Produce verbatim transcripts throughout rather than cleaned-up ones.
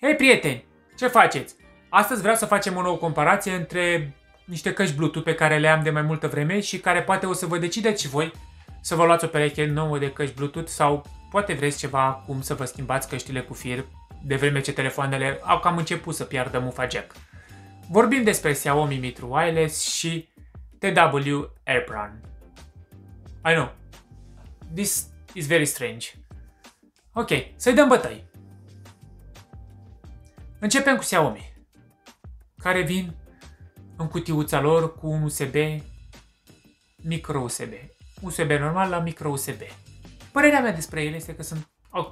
Hei prieteni, ce faceți? Astăzi vreau să facem o nouă comparație între niște căști Bluetooth pe care le am de mai multă vreme și care poate o să vă decideți și voi să vă luați o pereche nouă de căști Bluetooth sau poate vreți ceva cum să vă schimbați căștile cu fir de vreme ce telefoanele au cam început să piardă mufa jack. Vorbim despre Xiaomi Mi True Wireless și T W AirPrun. I know, this is very strange. Ok, să-i dăm bătăi. Începem cu Xiaomi, care vin în cutiuța lor cu un U S B, micro U S B. U S B normal la micro U S B. Părerea mea despre ele este că sunt ok.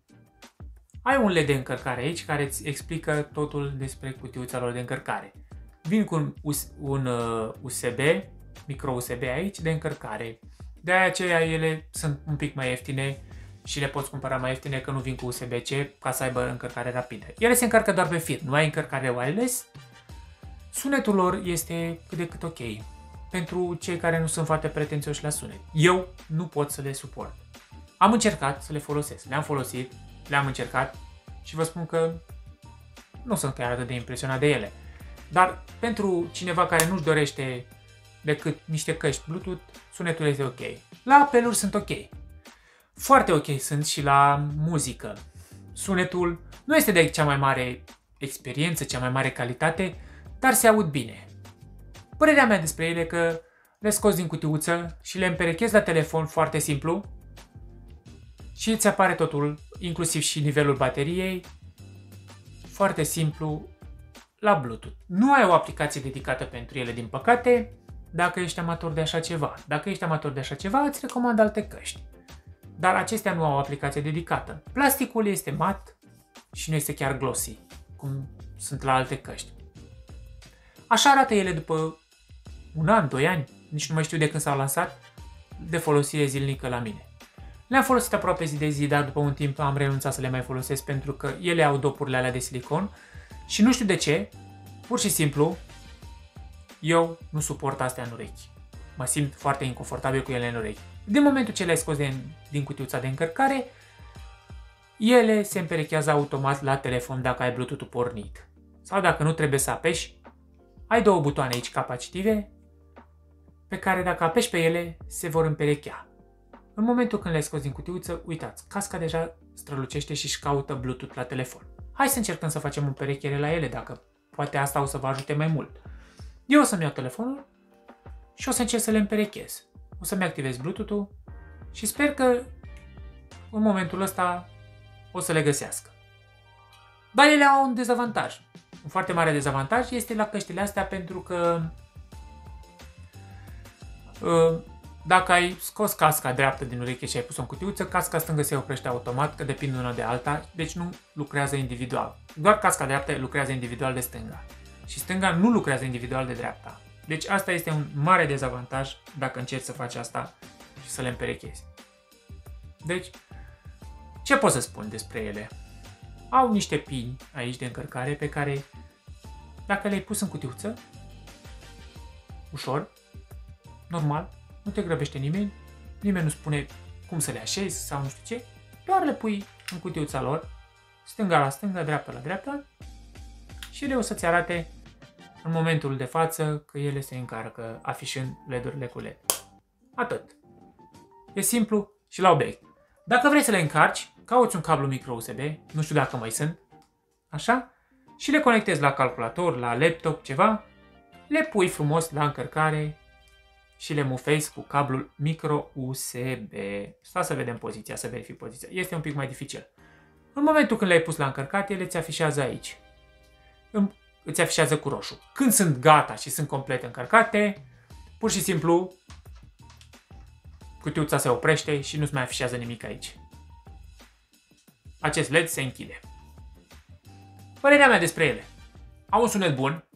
Ai un L E D de încărcare aici care îți explică totul despre cutiuța lor de încărcare. Vin cu un, un uh, U S B, micro U S B aici de încărcare. De aceea ele sunt un pic mai ieftine și le poți cumpăra mai ieftine că nu vin cu U S B C ca să aibă încărcare rapidă. Ele se încarcă doar pe fir, nu ai încărcare wireless. Sunetul lor este cât de cât ok pentru cei care nu sunt foarte pretențioși la sunet. Eu nu pot să le suport. Am încercat să le folosesc, le-am folosit, le-am încercat și vă spun că nu sunt chiar atât de impresionat de ele. Dar pentru cineva care nu-și dorește decât niște căști Bluetooth, sunetul este ok. La apeluri sunt ok. Foarte ok sunt și la muzică. Sunetul nu este de cea mai mare experiență, cea mai mare calitate, dar se aud bine. Părerea mea despre ele e că le scoți din cutiuță și le împerechezi la telefon foarte simplu și îți apare totul, inclusiv și nivelul bateriei, foarte simplu la Bluetooth. Nu ai o aplicație dedicată pentru ele, din păcate, dacă ești amator de așa ceva. Dacă ești amator de așa ceva, îți recomand alte căști. Dar acestea nu au o aplicație dedicată. Plasticul este mat și nu este chiar glossy, cum sunt la alte căști. Așa arată ele după un an, doi ani, nici nu mai știu de când s-au lansat, de folosire zilnică la mine. Le-am folosit aproape zi de zi, dar după un timp am renunțat să le mai folosesc pentru că ele au dopurile alea de silicon și nu știu de ce, pur și simplu, eu nu suport astea în urechi. Mă simt foarte inconfortabil cu ele în urechi. Din momentul ce le-ai scos din, din cutiuța de încărcare, ele se împerechează automat la telefon dacă ai Bluetooth-ul pornit. Sau dacă nu trebuie să apeși, ai două butoane aici capacitive, pe care dacă apeși pe ele, se vor împerechea. În momentul când le-ai scos din cutiuță, uitați, casca deja strălucește și își caută Bluetooth la telefon. Hai să încercăm să facem o împerechere la ele, dacă poate asta o să vă ajute mai mult. Eu o să-mi iau telefonul și o să încerc să le împerechez. O să-mi activez Bluetooth-ul și sper că în momentul ăsta o să le găsească. Dar ele au un dezavantaj. Un foarte mare dezavantaj este la căștile astea pentru că dacă ai scos casca dreaptă din ureche și ai pus-o în cutiuță, casca stângă se oprește automat, că depinde una de alta, deci nu lucrează individual. Doar casca dreaptă lucrează individual de stânga. Și stânga nu lucrează individual de dreapta. Deci asta este un mare dezavantaj dacă încerci să faci asta și să le împerechezi. Deci, ce pot să spun despre ele? Au niște pini aici de încărcare pe care, dacă le-ai pus în cutiuță, ușor, normal, nu te grăbește nimeni, nimeni nu spune cum să le așezi sau nu știu ce, doar le pui în cutiuța lor, stânga la stânga, dreapta la dreapta și ele o să-ți arate în momentul de față că ele se încarcă afișând L E D-urile cu L E D. Atât. E simplu și la obiect. Dacă vrei să le încarci, cauți un cablu micro U S B, nu știu dacă mai sunt, așa, și le conectezi la calculator, la laptop, ceva, le pui frumos la încărcare și le mufezi cu cablul micro U S B. Stai să vedem poziția, să verific poziția. Este un pic mai dificil. În momentul când le-ai pus la încărcat, ele îți afișează aici. Îți afișează cu roșu. Când sunt gata și sunt complet încărcate, pur și simplu cutiuța se oprește și nu-ți mai afișează nimic aici. Acest L E D se închide. Părerea mea despre ele. Au un sunet bun,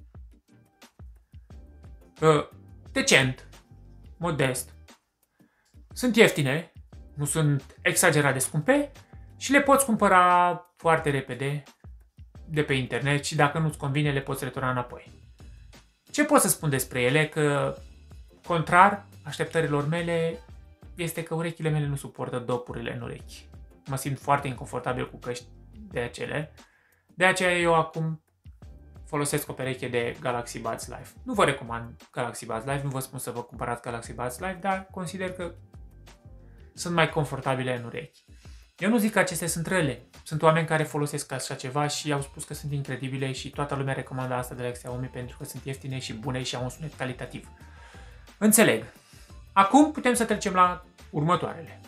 decent, modest, sunt ieftine, nu sunt exagerat de scumpe și le poți cumpăra foarte repede de pe internet și dacă nu-ți convine le poți returna înapoi. Ce pot să spun despre ele? Că, contrar așteptărilor mele, este că urechile mele nu suportă dopurile în urechi. Mă simt foarte inconfortabil cu căști de acele. De aceea eu acum folosesc o pereche de Galaxy Buds Live. Nu vă recomand Galaxy Buds Live, nu vă spun să vă cumpărați Galaxy Buds Live, dar consider că sunt mai confortabile în urechi. Eu nu zic că acestea sunt rele. Sunt oameni care folosesc așa ceva și au spus că sunt incredibile și toată lumea recomandă asta de la Xiaomi pentru că sunt ieftine și bune și au un sunet calitativ. Înțeleg. Acum putem să trecem la următoarele.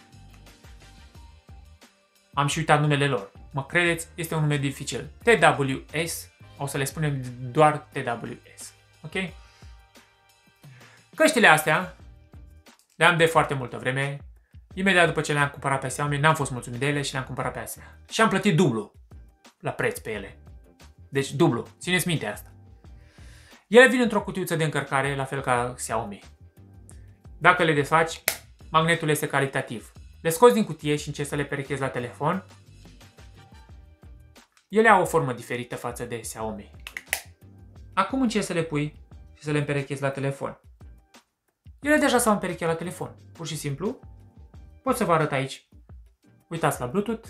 Am și uitat numele lor. Mă credeți, este un nume dificil. T W S, o să le spunem doar T W S. Ok? Căștile astea le-am de foarte multă vreme. Imediat după ce le-am cumpărat pe Xiaomi, n-am fost mulțumit de ele și le-am cumpărat pe astea. Și am plătit dublu la preț pe ele. Deci dublu. Țineți minte asta. Ele vin într-o cutiuță de încărcare, la fel ca Xiaomi. Dacă le desfaci, magnetul este calitativ. Le scoți din cutie și încerci să le perechezi la telefon. Ele au o formă diferită față de Xiaomi. Acum încerci să le pui și să le împerechezi la telefon. Ele deja s-au împerecheat la telefon. Pur și simplu, pot să vă arăt aici. Uitați la Bluetooth,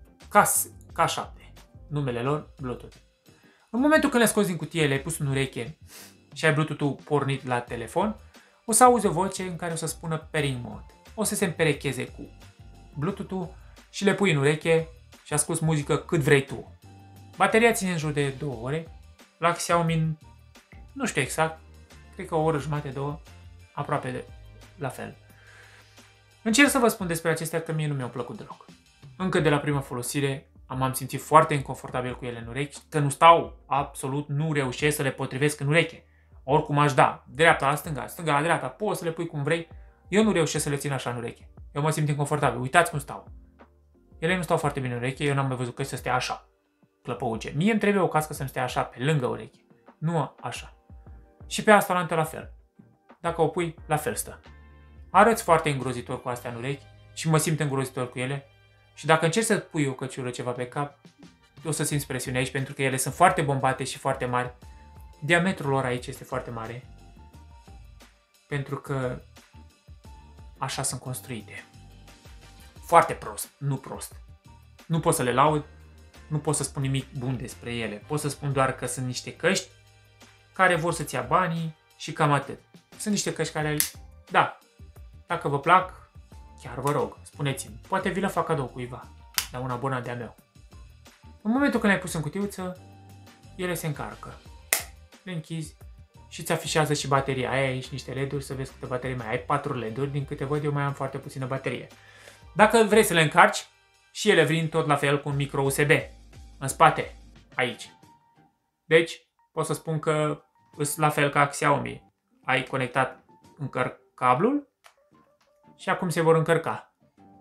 K șapte, numele lor Bluetooth. În momentul când le scoți din cutie, le-ai pus în ureche și ai Bluetooth-ul pornit la telefon, o să auzi o voce în care o să spună pairing mode. O să se împerecheze cu Bluetooth-ul și le pui în ureche și asculti muzică cât vrei tu. Bateria ține în jur de două ore. La Xiaomi, nu știu exact, cred că o oră jumate, două, aproape de la fel. Încerc să vă spun despre acestea că mie nu mi-au plăcut deloc. Încă de la prima folosire am simțit foarte inconfortabil cu ele în urechi, că nu stau, absolut nu reușesc să le potrivesc în ureche. Oricum aș da, dreapta la stânga, stânga la dreapta, poți să le pui cum vrei, eu nu reușesc să le țin așa în ureche. Eu mă simt inconfortabil, uitați cum stau. Ele nu stau foarte bine în ureche, eu n-am mai văzut că să stea așa, clăpăuge. Mie îmi trebuie o cască să-mi stea așa, pe lângă ureche, nu așa. Și pe asta la fel. Dacă o pui, la fel stă. Arăți foarte îngrozitor cu astea în urechi și mă simt îngrozitor cu ele. Și dacă încerci să pui o căciulă ceva pe cap, o să simți presiune aici pentru că ele sunt foarte bombate și foarte mari. Diametrul lor aici este foarte mare. Pentru că așa sunt construite. Foarte prost, nu prost. Nu pot să le laud, nu pot să spun nimic bun despre ele. Pot să spun doar că sunt niște căști care vor să-ți ia banii și cam atât. Sunt niște căști care, da, dacă vă plac, chiar vă rog, spuneți-mi. Poate vi le fac cadou cuiva, la un abonat de-a meu. În momentul când le-ai pus în cutiuță, ele se încarcă. Le închizi și îți afișează și bateria. Ai aici niște L E D-uri să vezi câte baterii mai ai. Ai patru L E D-uri, din câte văd eu mai am foarte puțină baterie. Dacă vrei să le încarci, și ele vin tot la fel cu un micro U S B. În spate, aici. Deci, pot să spun că sunt la fel ca Xiaomi. Ai conectat încărc cablul și acum se vor încărca.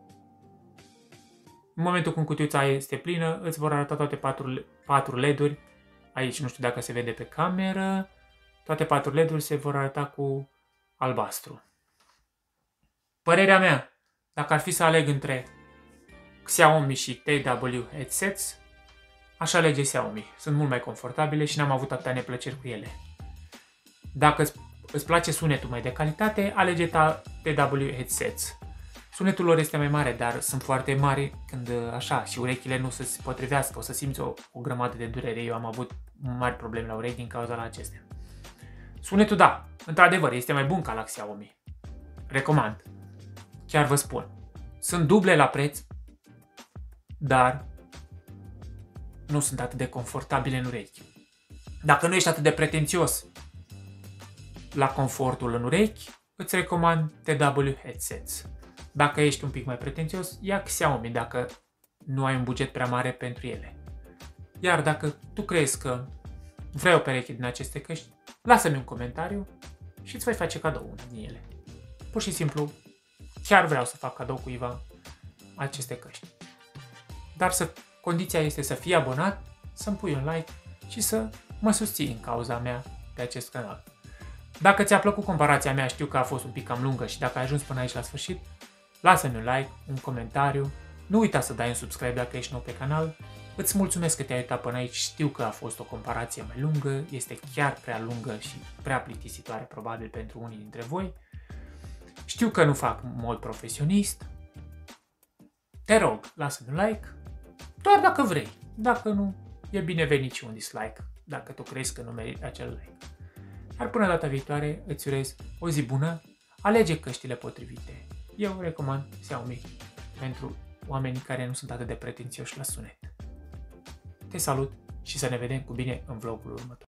În momentul când cutiuța este plină, îți vor arăta toate patru L E D-uri. Aici nu știu dacă se vede pe cameră. Toate patru L E D-uri se vor arăta cu albastru. Părerea mea, dacă ar fi să aleg între Xiaomi și T W headsets, aș alege Xiaomi. Sunt mult mai confortabile și n-am avut atâtea neplăceri cu ele. Dacă îți, îți place sunetul mai de calitate, alege T W headsets. Sunetul lor este mai mare, dar sunt foarte mari când așa și urechile nu se potrivească. O să simți o, o grămadă de durere. Eu am avut mari probleme la urechi din cauza la acestea. Sunetul, da, într-adevăr, este mai bun ca la Xiaomi. Recomand. Chiar vă spun. Sunt duble la preț, dar nu sunt atât de confortabile în urechi. Dacă nu ești atât de pretențios la confortul în urechi, îți recomand T W headsets. Dacă ești un pic mai pretențios, ia Xiaomi dacă nu ai un buget prea mare pentru ele. Iar dacă tu crezi că vrei o pereche din aceste căști, lasă-mi un comentariu și îți voi face cadou una din ele. Pur și simplu, chiar vreau să fac cadou cuiva aceste căști. Dar să, condiția este să fii abonat, să-mi pui un like și să mă susții în cauza mea pe acest canal. Dacă ți-a plăcut comparația mea, știu că a fost un pic cam lungă și dacă ai ajuns până aici la sfârșit, lasă-mi un like, un comentariu, nu uita să dai un subscribe dacă ești nou pe canal. Îți mulțumesc că te-ai uitat până aici, știu că a fost o comparație mai lungă, este chiar prea lungă și prea plictisitoare probabil pentru unii dintre voi. Știu că nu fac în mod profesionist. Te rog, lasă-mi un like, doar dacă vrei, dacă nu, e binevenit și un dislike, dacă tu crezi că nu meriți acel like. Dar până data viitoare, îți urez o zi bună, alege căștile potrivite. Eu recomand Xiaomi pentru oamenii care nu sunt atât de pretențioși la sunet. Te salut și să ne vedem cu bine în vlogul următor.